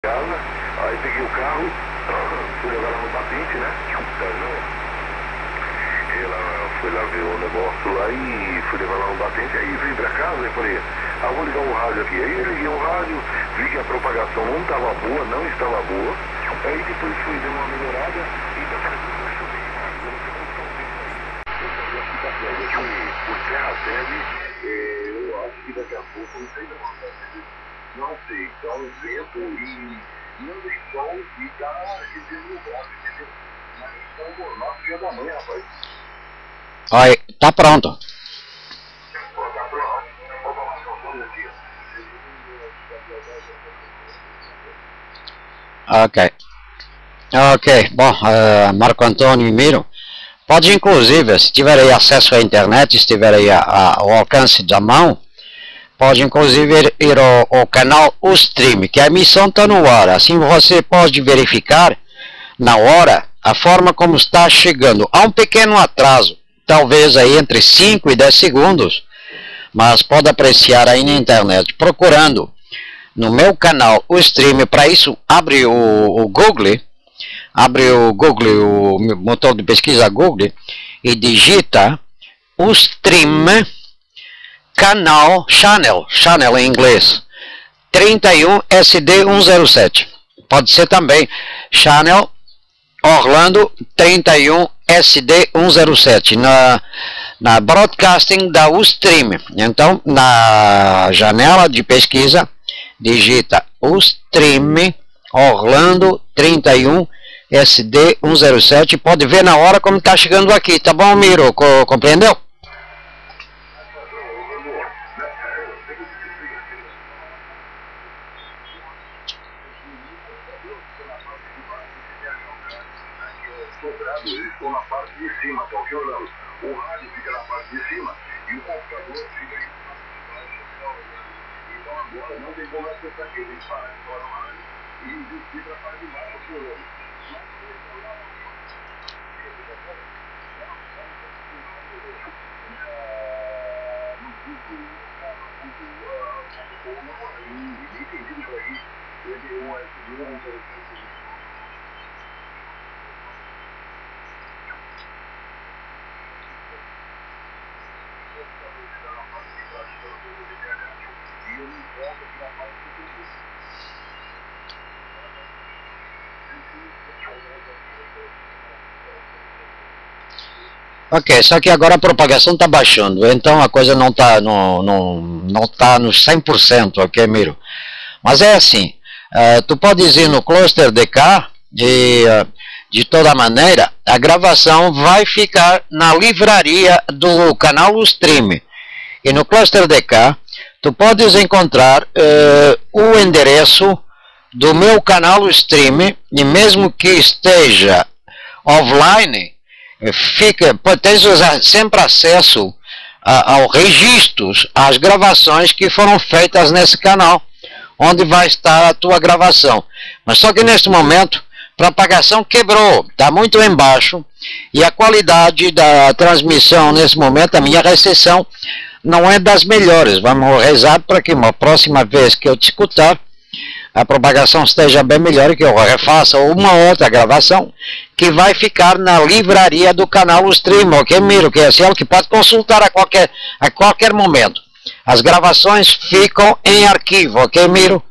casa, aí peguei o carro, fui levar ela no batente, né? Ela foi lá ver o negócio lá e fui levar ela no batente, aí vim pra casa e falei, vou ligar o rádio aqui. Aí eu liguei o rádio, vi que a propagação não estava boa, não estava boa. Aí depois fui dar uma melhorada e tá fazendo uma chuvinha. Por terra serve, eu acho que daqui a pouco, não sei não sei, dá um vento e não tem sol e tá deslumbrado, entendeu? Mas tá normal, dia da manhã, rapaz. Oi, tá pronto. Tá pronto. Vou tomar só um aqui. Ok. Ok, bom, Marco Antônio e Miro, pode inclusive, se tiver aí acesso à internet, se tiver aí ao alcance da mão, pode inclusive ir ao canal Ustream, que a emissão está no ar, assim você pode verificar na hora a forma como está chegando. Há um pequeno atraso, talvez aí entre 5 e 10 segundos, mas pode apreciar aí na internet, procurando no meu canal Ustream. Para isso, abre o Google, o motor de pesquisa Google, e digita Ustream canal, channel em inglês, 31SD107. Pode ser também channel Orlando 31SD107 na broadcasting da Ustream. Então, na janela de pesquisa, digita Ustream Orlando 31SD107. Pode ver na hora como está chegando aqui, tá bom, Miro? Compreendeu? Eles estão na parte de cima, tá ok, Orlando? O rádio fica na parte de cima e o computador fica aí na parte de baixo. Então agora não tem como acessar aqui, tem que parar de fora o rádio e ir para a parte de baixo, ok, Orlando? Ok, só que agora a propagação está baixando, então a coisa não está não tá no 100%, ok, Miro? Mas é assim, tu podes ir no Cluster DK e, de toda maneira, a gravação vai ficar na livraria do canal Ustream. E no Cluster DK, tu podes encontrar o endereço do meu canal Ustream, e mesmo que esteja offline, tens sempre acesso aos registros, às gravações que foram feitas nesse canal, onde vai estar a tua gravação. Mas só que neste momento, a propagação quebrou, está muito embaixo, e a qualidade da transmissão nesse momento, a minha recepção, não é das melhores. Vamos rezar para que uma próxima vez que eu te escutar, a propagação esteja bem melhor e que eu refaça uma outra gravação que vai ficar na livraria do canal Ustream, ok, Miro? Que é assim, que pode consultar a qualquer momento. As gravações ficam em arquivo, ok, Miro?